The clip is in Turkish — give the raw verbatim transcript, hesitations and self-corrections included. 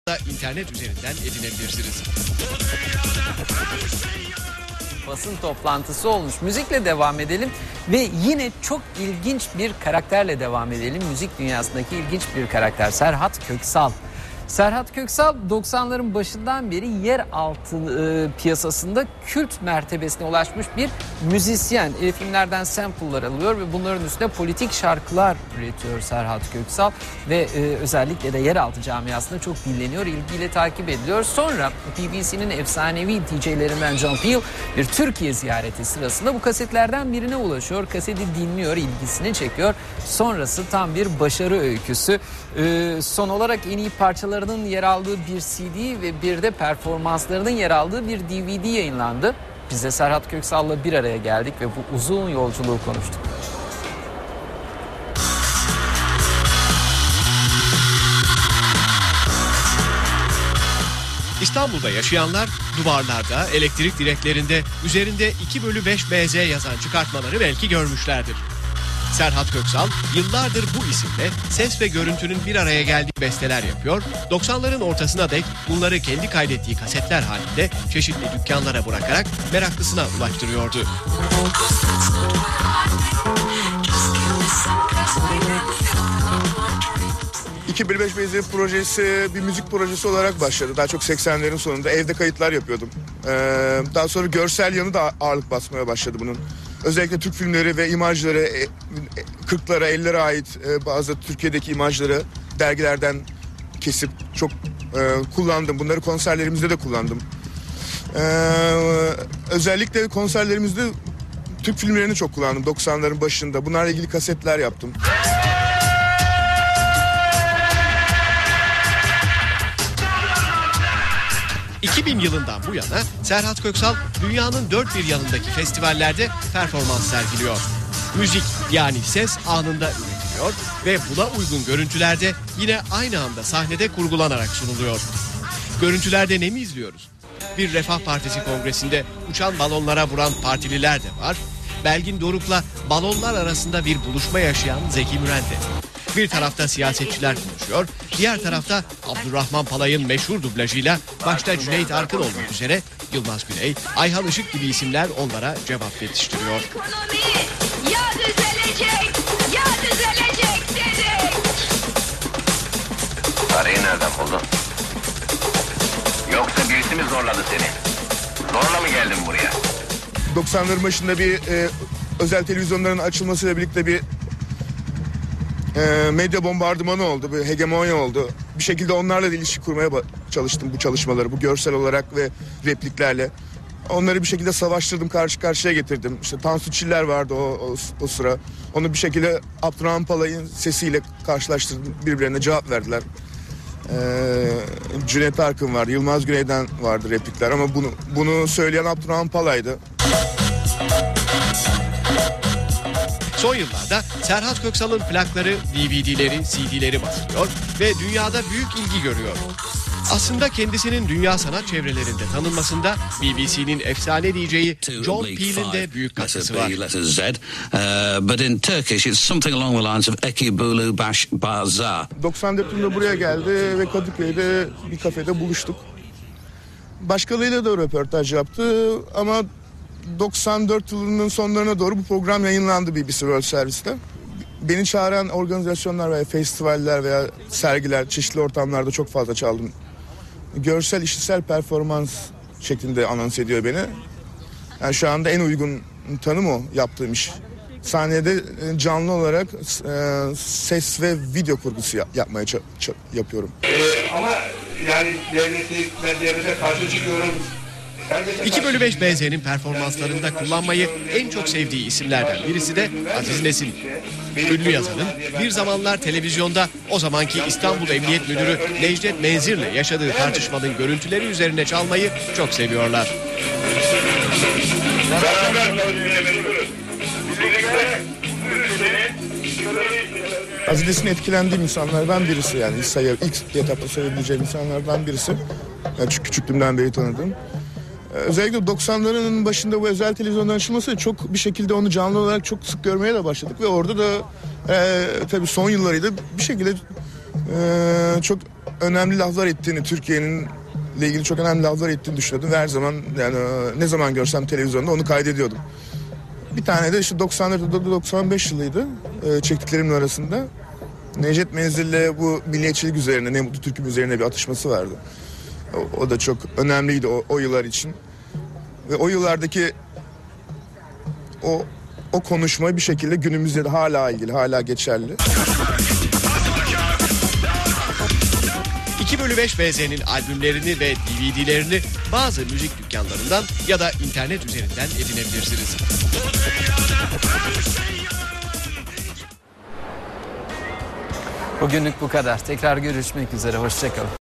da internet üzerinden edinebilirsiniz. Basın toplantısı olmuş. Müzikle devam edelim ve yine çok ilginç bir karakterle devam edelim. Müzik dünyasındaki ilginç bir karakter Serhat Köksal. Serhat Köksal doksanların başından beri yeraltı e, piyasasında kült mertebesine ulaşmış bir müzisyen. E, filmlerden sample'lar alıyor ve bunların üstüne politik şarkılar üretiyor Serhat Köksal. Ve e, özellikle de yeraltı camiasında çok dinleniyor, ilgiyle takip ediliyor. Sonra B B C'nin efsanevi D J'lerinden John Peel bir Türkiye ziyareti sırasında bu kasetlerden birine ulaşıyor. Kaseti dinliyor, ilgisini çekiyor. Sonrası tam bir başarı öyküsü. E, son olarak en iyi parçalar yer aldığı bir C D ve bir de performanslarının yer aldığı bir D V D yayınlandı. Biz de Serhat Köksal'la bir araya geldik ve bu uzun yolculuğu konuştuk. İstanbul'da yaşayanlar duvarlarda, elektrik direklerinde üzerinde iki bölü beş B Z yazan çıkartmaları belki görmüşlerdir. Serhat Köksal yıllardır bu isimle ses ve görüntünün bir araya geldiği besteler yapıyor. doksanların ortasına dek bunları kendi kaydettiği kasetler halinde çeşitli dükkanlara bırakarak meraklısına ulaştırıyordu. iki bir beş B Z projesi bir müzik projesi olarak başladı. Daha çok seksenlerin sonunda evde kayıtlar yapıyordum. Ee, daha sonra görsel yanı da ağırlık basmaya başladı bunun. Özellikle Türk filmleri ve imajları kırklara ellere ait bazı Türkiye'deki imajları dergilerden kesip çok kullandım. Bunları konserlerimizde de kullandım. Ee, özellikle konserlerimizde Türk filmlerini çok kullandım doksanların başında. Bunlarla ilgili kasetler yaptım. iki bin yılından bu yana Serhat Köksal dünyanın dört bir yanındaki festivallerde performans sergiliyor. Müzik yani ses anında üretiliyor ve buna uygun görüntülerde yine aynı anda sahnede kurgulanarak sunuluyor. Görüntülerde ne mi izliyoruz? Bir Refah Partisi kongresinde uçan balonlara vuran partililer de var. Belgin Doruk'la balonlar arasında bir buluşma yaşayan Zeki Müren de. Bir tarafta siyasetçiler konuşuyor, diğer tarafta Abdurrahman Palay'ın meşhur dublajıyla başta Cüneyt Arkın olmak üzere Yılmaz Güney, Ayhan Işık gibi isimler onlara cevap yetiştiriyor. Ekonomi ya düzelecek ya düzelecek dedik. Parayı nereden buldun? Yoksa birisi mi zorladı seni? Zorla mı geldin buraya? doksanların başında bir e, özel televizyonların açılmasıyla birlikte bir E, medya bombardımanı oldu, bir hegemonya oldu. Bir şekilde onlarla da ilişki kurmaya çalıştım bu çalışmaları, bu görsel olarak ve repliklerle. Onları bir şekilde savaştırdım, karşı karşıya getirdim. İşte Tansu Çiller vardı o, o, o sıra. Onu bir şekilde Abdurrahman Palay'ın sesiyle karşılaştırdım, birbirlerine cevap verdiler. E, Cüneyt Arkın vardı, Yılmaz Güney'den vardı replikler ama bunu, bunu söyleyen Abdurrahman Palay'dı. Son yıllarda Serhat Köksal'ın plakları, D V D'leri, C D'leri basılıyor ve dünyada büyük ilgi görüyor. Aslında kendisinin dünya sanat çevrelerinde tanınmasında B B C'nin efsane D J'yi John Peel'in de büyük katkısı var. doksan dört yılında buraya geldi ve Kadıköy'de bir kafede buluştuk. Başkalarıyla da röportaj yaptı ama doksan dört yılının sonlarına doğru bu program yayınlandı B B C World Service'te. Beni çağıran organizasyonlar veya festivaller veya sergiler, çeşitli ortamlarda çok fazla çaldım. Görsel, işitsel performans şeklinde anons ediyor beni. Yani şu anda en uygun tanım o yaptığım iş. Sahnede canlı olarak e, ses ve video kurgusu yap- yapmaya ç- ç- yapıyorum. Ee, ama yani devleti, ben devlete karşı çıkıyorum. iki bölü beş B Z'nin performanslarında kullanmayı en çok sevdiği isimlerden birisi de Aziz Nesin. Ünlü yazarın bir zamanlar televizyonda o zamanki İstanbul Emniyet Müdürü Necdet Menzir'le yaşadığı tartışmanın görüntüleri üzerine çalmayı çok seviyorlar. Aziz Nesin'e etkilendiğim insanlardan birisi, yani sayı, ilk etapta sayabileceğim insanlardan birisi. Yani çünkü küçüklüğümden beri tanıdığım. Özellikle doksanların başında bu özel televizyondan açılması çok bir şekilde onu canlı olarak çok sık görmeye de başladık ve orada da e, tabii son yıllarıydı bir şekilde e, çok önemli laflar ettiğini, Türkiye'nin ile ilgili çok önemli laflar ettiğini düşünüyordum. Ve her zaman yani ne zaman görsem televizyonda onu kaydediyordum. Bir tane de işte doksan dört doksan beş yılıydı çektiklerimin arasında. Necdet Menzil'le bu milliyetçilik üzerine, Ne Mutlu Türk'üm üzerine bir atışması vardı. O, o da çok önemliydi o, o yıllar için. Ve o yıllardaki o o konuşma bir şekilde günümüzde de hala ilgili, hala geçerli. iki bölü beş B Z'nin albümlerini ve D V D'lerini bazı müzik dükkanlarından ya da internet üzerinden edinebilirsiniz. Bugünlük bu kadar. Tekrar görüşmek üzere. Hoşça kalın.